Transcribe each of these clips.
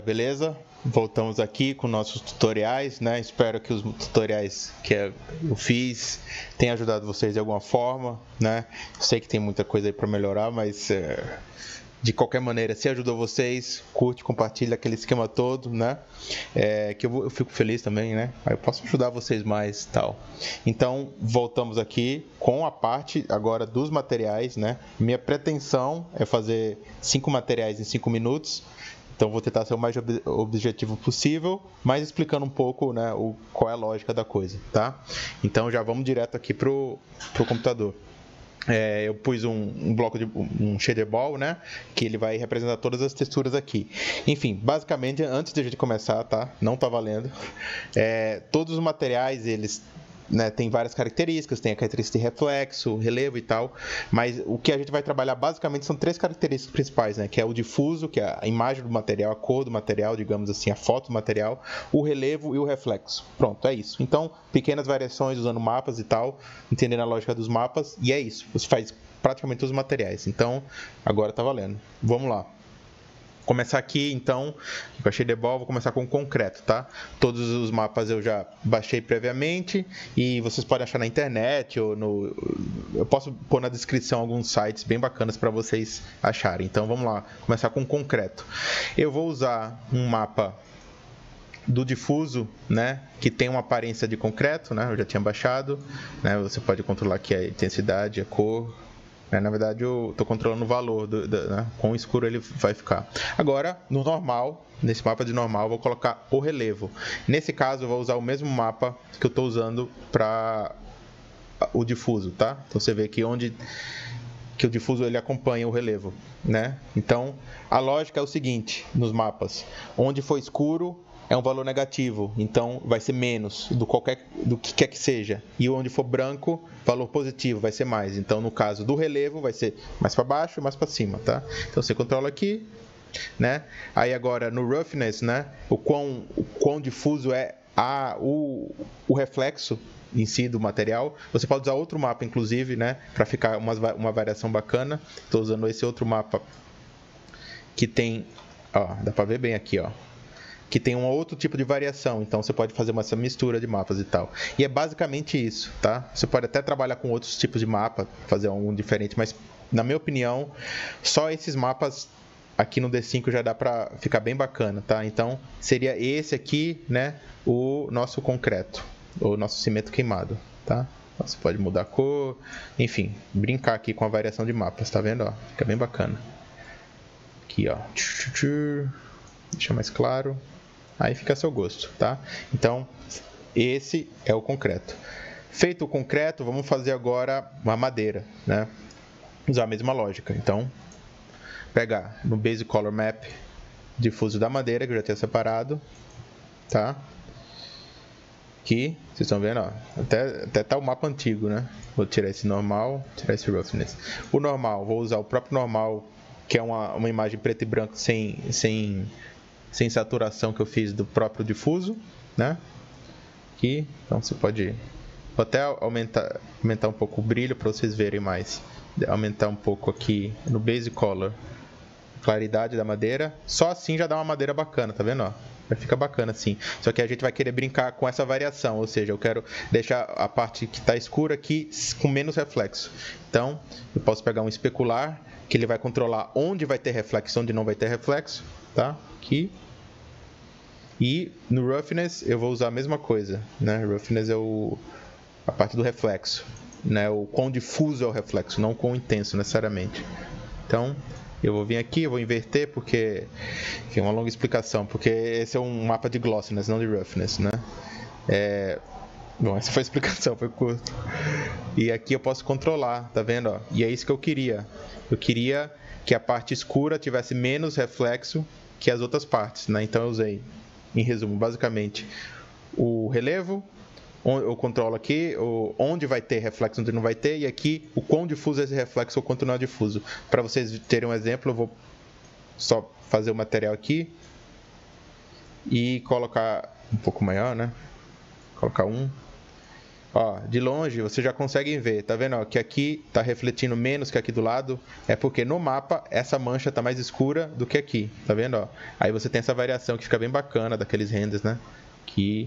beleza? Voltamos aqui com nossos tutoriais, né? Espero que os tutoriais que eu fiz tenham ajudado vocês de alguma forma, né? Sei que tem muita coisa aí para melhorar, mas de qualquer maneira, se ajudou vocês, curte, compartilha aquele esquema todo, né? Que eu fico feliz também, né? Aí eu posso ajudar vocês mais e tal. Então, voltamos aqui com a parte agora dos materiais, né? Minha pretensão é fazer 5 materiais em 5 minutos. Então, vou tentar ser o mais objetivo possível, mas explicando um pouco, né, qual é a lógica da coisa, tá? Então, já vamos direto aqui pro computador. Eu pus um bloco de um shader ball, né, que ele vai representar todas as texturas aqui. Enfim, basicamente, antes de a gente começar, tá? Não tá valendo. Todos os materiais, eles, né, tem várias características, tem a característica de reflexo, relevo e tal, mas o que a gente vai trabalhar basicamente são 3 características principais, né, que é o difuso, que é a imagem do material, a cor do material, digamos assim, a foto do material, o relevo e o reflexo. Pronto, é isso. Então, pequenas variações usando mapas e tal, entendendo a lógica dos mapas, e é isso. Você faz praticamente os materiais. Então, agora tá valendo. Vamos lá. Começar aqui, então, com a shader ball, vou começar com o concreto, tá? Todos os mapas eu já baixei previamente e vocês podem achar na internet ou eu posso pôr na descrição alguns sites bem bacanas para vocês acharem. Então, vamos lá, começar com o concreto. Eu vou usar um mapa do difuso, né, que tem uma aparência de concreto, né? Eu já tinha baixado, né? Você pode controlar aqui a intensidade, a cor. Na verdade, eu estou controlando o valor, né? Quão escuro ele vai ficar. Agora, no normal, nesse mapa de normal, eu vou colocar o relevo. Nesse caso, eu vou usar o mesmo mapa que eu estou usando para o difuso, tá? Então, você vê que que o difuso ele acompanha o relevo, né? Então, a lógica é o seguinte, nos mapas. Onde for escuro, é um valor negativo, então vai ser menos do que quer que seja. E onde for branco, valor positivo, vai ser mais. Então, no caso do relevo, vai ser mais para baixo e mais para cima, tá? Então, você controla aqui, né? Aí agora, no roughness, né? O quão difuso é o reflexo em si do material. Você pode usar outro mapa, inclusive, né? Para ficar uma variação bacana. Estou usando esse outro mapa que tem... Ó, dá para ver bem aqui, ó. Que tem um outro tipo de variação, então você pode fazer essa mistura de mapas e tal. E é basicamente isso, tá? Você pode até trabalhar com outros tipos de mapa, fazer um diferente, mas na minha opinião, só esses mapas aqui no D5 já dá pra ficar bem bacana, tá? Então, seria esse aqui, né, o nosso concreto, o nosso cimento queimado, tá? Então, você pode mudar a cor, enfim, brincar aqui com a variação de mapas, tá vendo? Ó, fica bem bacana. Aqui, ó. Deixa mais claro. Aí fica a seu gosto, tá? Então, esse é o concreto. Feito o concreto, vamos fazer agora uma madeira, né? Usar a mesma lógica. Então, pegar no Base Color Map, difuso da madeira, que eu já tinha separado, tá? Aqui, vocês estão vendo, ó, até tá o mapa antigo, né? Vou tirar esse normal, tirar esse roughness. O normal, vou usar o próprio normal, que é uma imagem preto e branco sem saturação que eu fiz do próprio difuso, né? Aqui, então você pode até aumentar um pouco o brilho para vocês verem mais. Aumentar um pouco aqui no Base Color, claridade da madeira. Só assim já dá uma madeira bacana, tá vendo? Ó? Vai ficar bacana assim. Só que a gente vai querer brincar com essa variação, ou seja, eu quero deixar a parte que está escura aqui com menos reflexo. Então, eu posso pegar um especular, que ele vai controlar onde vai ter reflexo, onde não vai ter reflexo, tá? Aqui. E no roughness eu vou usar a mesma coisa, né? Roughness é a parte do reflexo, né? O quão difuso é o reflexo, não o quão intenso necessariamente. Então, eu vou vir aqui, eu vou inverter porque é uma longa explicação, porque esse é um mapa de glossiness, não de roughness, né? Bom, essa foi a explicação, foi curto. E aqui eu posso controlar, tá vendo? Ó? E é isso que eu queria. Eu queria que a parte escura tivesse menos reflexo que as outras partes, né? Então eu usei, em resumo, basicamente, o relevo, eu controlo aqui onde vai ter reflexo, onde não vai ter, e aqui o quão difuso é esse reflexo ou quanto não é difuso. Para vocês terem um exemplo, eu vou só fazer o material aqui e colocar um pouco maior, né? Colocar 1. Ó, de longe você já consegue ver, tá vendo, ó, que aqui tá refletindo menos que aqui do lado, é porque no mapa essa mancha tá mais escura do que aqui, tá vendo, ó? Aí você tem essa variação que fica bem bacana daqueles renders, né? Que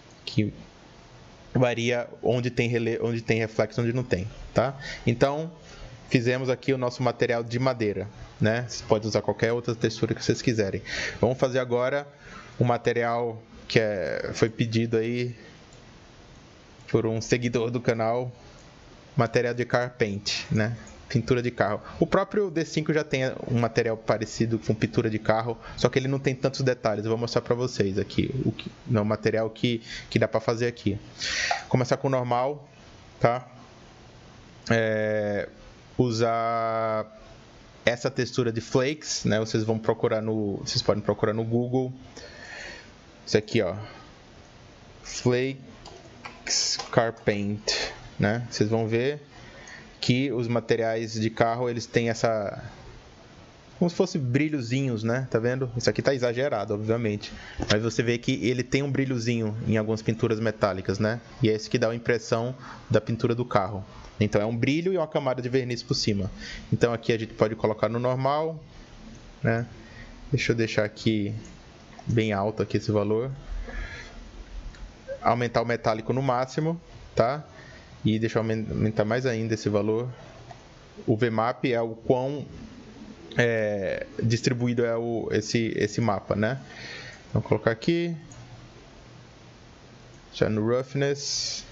varia onde tem reflexo, onde não tem, tá? Então, fizemos aqui o nosso material de madeira, né? Você pode usar qualquer outra textura que vocês quiserem. Vamos fazer agora um material que foi pedido aí por um seguidor do canal, material de car paint, né? Pintura de carro. O próprio D5 já tem um material parecido com pintura de carro, só que ele não tem tantos detalhes. Eu vou mostrar para vocês aqui o material que dá para fazer aqui. Começar com o normal, tá? Usar essa textura de flakes, né? Vocês podem procurar no Google. Isso aqui, ó, flakes car paint, né? Vocês vão ver que os materiais de carro, eles têm essa, como se fosse brilhozinhos, né? Tá vendo? Isso aqui tá exagerado, obviamente, mas você vê que ele tem um brilhozinho em algumas pinturas metálicas, né? E é esse que dá a impressão da pintura do carro. Então é um brilho e uma camada de verniz por cima. Então aqui a gente pode colocar no normal, né? Deixa eu deixar aqui bem alto aqui esse valor. Aumentar o metálico no máximo, tá? E deixa eu aumentar mais ainda esse valor. O VMAP é o quão distribuído é esse mapa, né? Vou colocar aqui. Já no roughness.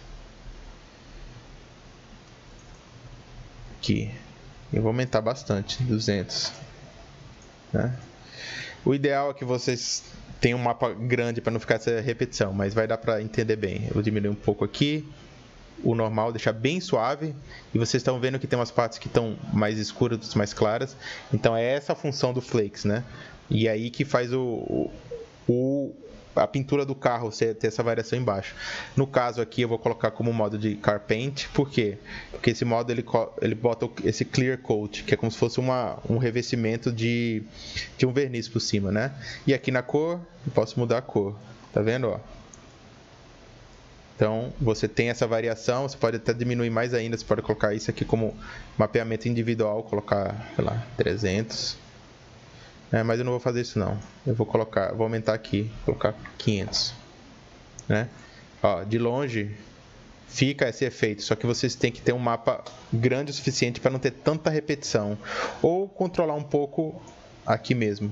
Aqui. Eu vou aumentar bastante, 200, né? O ideal é que vocês tenham um mapa grande para não ficar essa repetição, mas vai dar para entender bem. Eu vou diminuir um pouco aqui, o normal, deixar bem suave, e vocês estão vendo que tem umas partes que estão mais escuras, outras mais claras. Então é essa a função do flakes, né? E aí que faz a pintura do carro ter essa variação embaixo. No caso aqui eu vou colocar como modo de car paint. Por quê? Porque esse modo ele bota esse clear coat, que é como se fosse um revestimento de um verniz por cima, né? E aqui na cor eu posso mudar a cor, tá vendo, ó? Então você tem essa variação. Você pode até diminuir mais ainda. Você pode colocar isso aqui como mapeamento individual, colocar, sei lá, 300. Mas eu não vou fazer isso não. Eu vou aumentar aqui, colocar 500, né? Ó, de longe fica esse efeito, só que vocês têm que ter um mapa grande o suficiente para não ter tanta repetição, ou controlar um pouco aqui mesmo,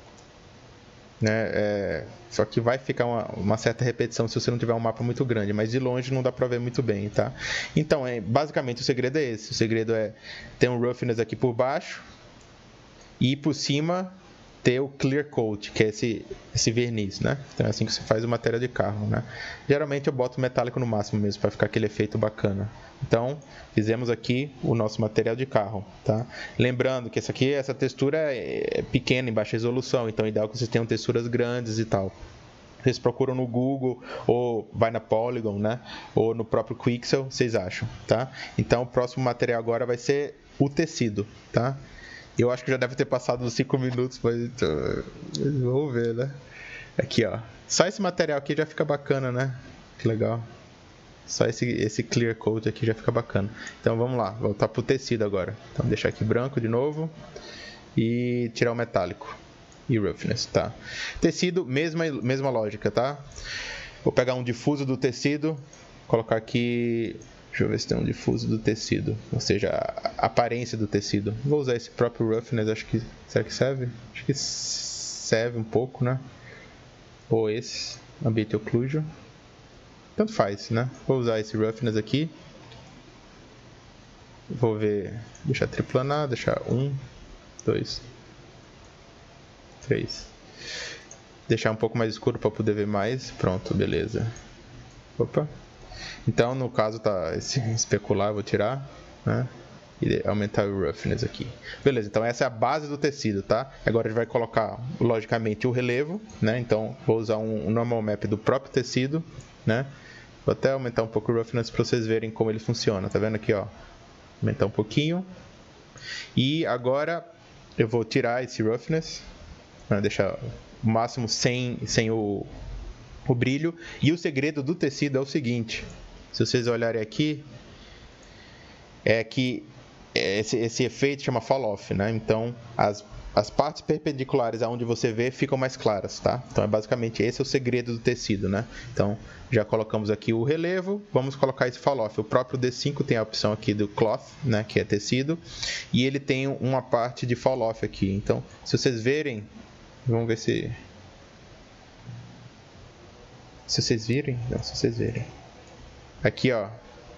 né? Só que vai ficar uma certa repetição se você não tiver um mapa muito grande, mas de longe não dá para ver muito bem, tá? Então, basicamente o segredo é esse. O segredo é ter um roughness aqui por baixo e por cima ter o clear coat, que é esse verniz, né? Então é assim que se faz o material de carro, né? Geralmente eu boto metálico no máximo mesmo, para ficar aquele efeito bacana. Então, fizemos aqui o nosso material de carro, tá? Lembrando que essa textura é pequena, em baixa resolução, então é ideal que vocês tenham texturas grandes e tal. Vocês procuram no Google, ou vai na Polygon, né? Ou no próprio Quixel, vocês acham, tá? Então, o próximo material agora vai ser o tecido, tá? Eu acho que já deve ter passado uns 5 minutos, mas vamos ver, né? Aqui, ó. Só esse material aqui já fica bacana, né? Que legal. Só esse clear coat aqui já fica bacana. Então vamos lá, voltar pro tecido agora. Então deixar aqui branco de novo e tirar o metálico e roughness, tá? Tecido, mesma lógica, tá? Vou pegar um difuso do tecido, colocar aqui. Deixa eu ver se tem um difuso do tecido, ou seja, a aparência do tecido. Vou usar esse próprio roughness, será que serve? Acho que serve um pouco, né? Ou esse, Ambient Occlusion. Tanto faz, né? Vou usar esse roughness aqui. Vou ver, deixar triplanar, deixar 1, 2, 3. Deixar um pouco mais escuro para poder ver mais. Pronto, beleza. Opa. Então, no caso, tá esse especular, eu vou tirar, né? E aumentar o roughness aqui. Beleza, então essa é a base do tecido, tá? Agora a gente vai colocar, logicamente, o relevo, né? Então, vou usar um normal map do próprio tecido, né? Vou até aumentar um pouco o roughness para vocês verem como ele funciona. Tá vendo aqui, ó? Aumentar um pouquinho. E agora eu vou tirar esse roughness, né? Deixar o máximo sem o brilho. E o segredo do tecido é o seguinte: se vocês olharem aqui, é que esse efeito chama fall-off, né? Então, as partes perpendiculares aonde você vê ficam mais claras, tá? Então, basicamente esse é o segredo do tecido, né? Então, já colocamos aqui o relevo, vamos colocar esse fall-off. O próprio D5 tem a opção aqui do cloth, né? Que é tecido, e ele tem uma parte de fall-off aqui. Então, se vocês verem, vamos ver se vocês virem, não, se vocês verem. Aqui, ó.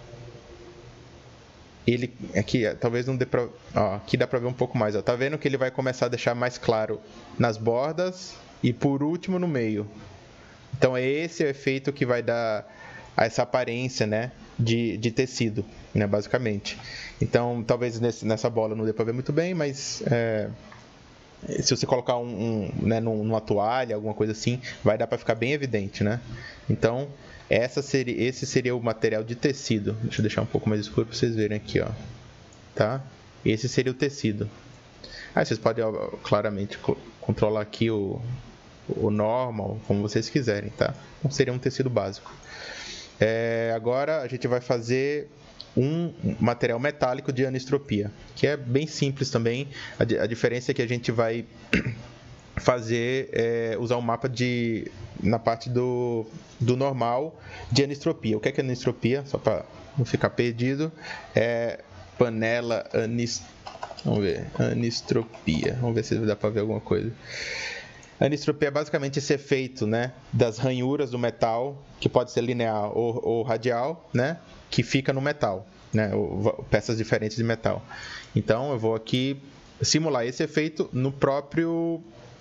Ele aqui, talvez não dê pra, ó, aqui dá pra ver um pouco mais, ó. Tá vendo que ele vai começar a deixar mais claro nas bordas e por último no meio. Então esse é o efeito que vai dar essa aparência, né, de tecido, né, basicamente. Então talvez nessa bola não dê pra ver muito bem, mas se você colocar né, numa toalha, alguma coisa assim, vai dar pra ficar bem evidente, né? Então esse seria o material de tecido. Deixa eu deixar um pouco mais escuro para vocês verem aqui, ó. Tá? Esse seria o tecido. Aí vocês podem claramente controlar aqui o normal, como vocês quiserem, tá? Então seria um tecido básico. Agora a gente vai fazer um material metálico de anisotropia, que é bem simples também. A diferença é que a gente vai fazer usar um mapa na parte do normal de anisotropia. O que é anisotropia? Só para não ficar perdido, panela vamos ver, anisotropia. Vamos ver se dá para ver alguma coisa. Anisotropia é basicamente esse efeito, né, das ranhuras do metal, que pode ser linear ou radial, né, que fica no metal, né, peças diferentes de metal. Então eu vou aqui simular esse efeito no próprio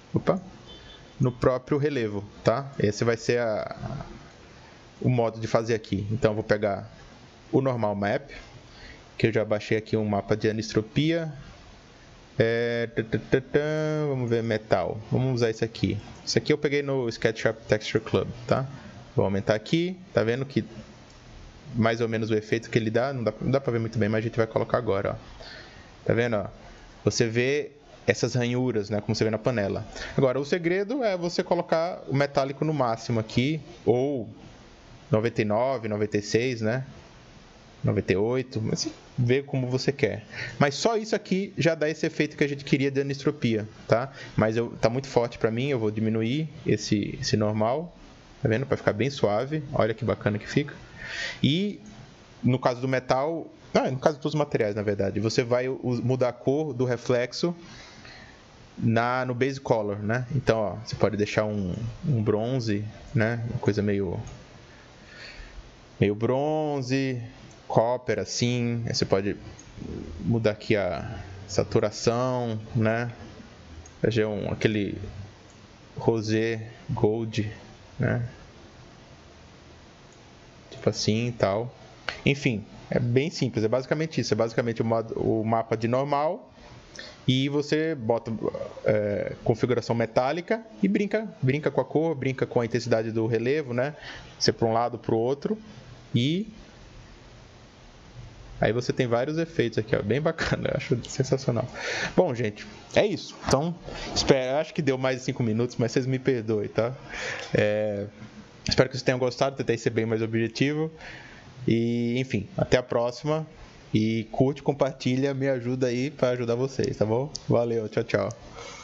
relevo, tá? Esse vai ser o modo de fazer aqui. Então eu vou pegar o normal map, que eu já baixei aqui um mapa de anisotropia. Vamos ver metal. Vamos usar esse aqui. Esse aqui eu peguei no SketchUp Texture Club, tá? Vou aumentar aqui. Tá vendo que mais ou menos o efeito que ele dá? Não dá pra ver muito bem, mas a gente vai colocar agora, ó. Tá vendo, ó? Você vê essas ranhuras, né, como você vê na panela. Agora, o segredo é você colocar o metálico no máximo aqui, ou 99, 96, né, 98, mas vê como você quer. Mas só isso aqui já dá esse efeito que a gente queria de anisotropia, tá? Mas tá muito forte para mim, eu vou diminuir esse normal, tá vendo? Para ficar bem suave. Olha que bacana que fica. E no caso do metal, no caso dos materiais, na verdade, você vai mudar a cor do reflexo no base color, né? Então, ó, você pode deixar um bronze, né? Uma coisa meio bronze, copper, assim. Aí você pode mudar aqui a saturação, né? Fazer aquele rosé gold, né? Tipo assim e tal. Enfim, é bem simples. É basicamente isso. É basicamente o mapa de normal. E você bota configuração metálica e brinca com a cor, brinca com a intensidade do relevo, né? Você para um lado, para o outro. E aí você tem vários efeitos aqui, ó, bem bacana, eu acho sensacional. Bom, gente, é isso. Então, acho que deu mais de 5 minutos, mas vocês me perdoem, tá? Espero que vocês tenham gostado, tentei ser bem mais objetivo. E, enfim, até a próxima. E curte, compartilha, me ajuda aí para ajudar vocês, tá bom? Valeu, tchau, tchau.